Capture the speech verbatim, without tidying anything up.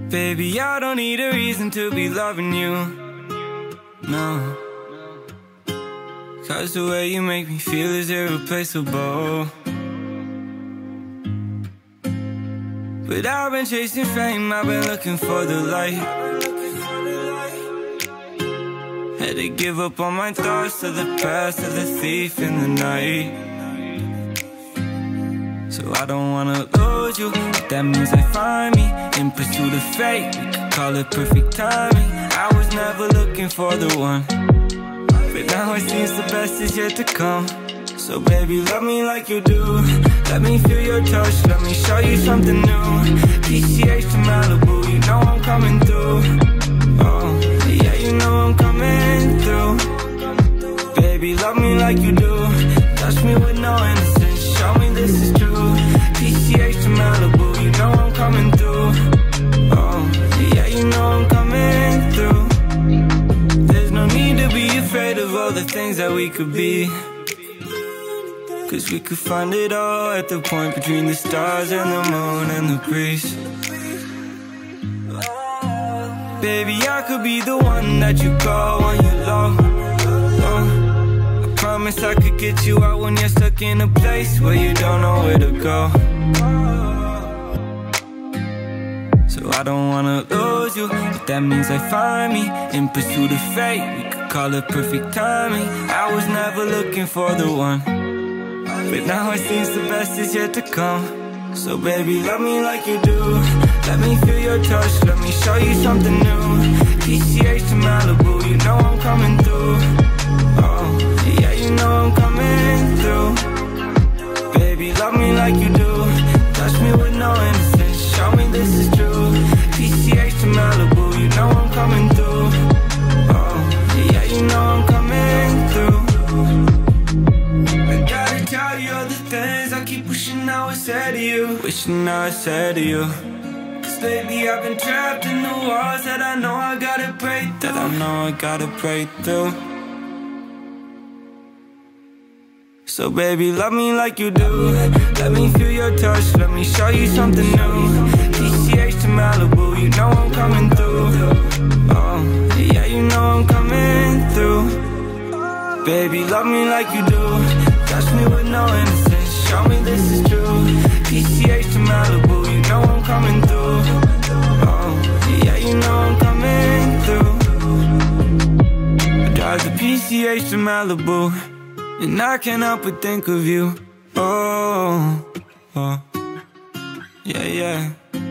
Baby, I don't need a reason to be loving you, no. Cause the way you make me feel is irreplaceable. But I've been chasing fame, I've been looking for the light. Had to give up on my thoughts of the past, of the thief in the night. So I don't wanna lose you, but that means I find me in pursuit of fate. We could call it perfect timing. I was never looking for the one, but now it seems the best is yet to come. So baby, love me like you do. Let me feel your touch, let me show you something new. P C H to Malibu, you know I'm coming through. Oh, yeah, you know I'm coming through. Baby, love me like you do. Touch me with no innocence, show me this is true. P C H to Malibu, you know I'm coming through. Oh, yeah, you know I'm coming through. There's no need to be afraid of all the things that we could be, cause we could find it all at the point between the stars and the moon and the breeze. Baby, I could be the one that you call when you're low. Oh, I promise I could get you out when you're stuck in a place where you don't know where to go. So I don't wanna lose you, but that means I find me in pursuit of fate. We could call it perfect timing. I was never looking for the one, but now it seems the best is yet to come. So baby, love me like you do. Let me feel your touch, let me show you something new. P C H to Malibu, you know I'm coming through. Oh, yeah, you know I'm coming through. Baby, love me like you do. Touch me with no innocence, show me this is true. P C H to Malibu, you know I'm coming through. Oh, yeah, you know I'm coming through. Tell you all the things I keep wishing I was said to you, wishing I was said to you. Cause lately I've been trapped in the walls that I know I gotta break through, that I know I gotta break through. So baby, love me like you do. Let me feel your touch, let me show you something new. P C H to Malibu, you know I'm coming through. Oh, yeah, you know I'm coming through. Baby, love me like you do. Touch me with no innocence, show me this is true. P C H to Malibu, you know I'm coming through. Oh, yeah, you know I'm coming through. I drive the P C H to Malibu, and I can't help but think of you. Oh, oh, yeah, yeah.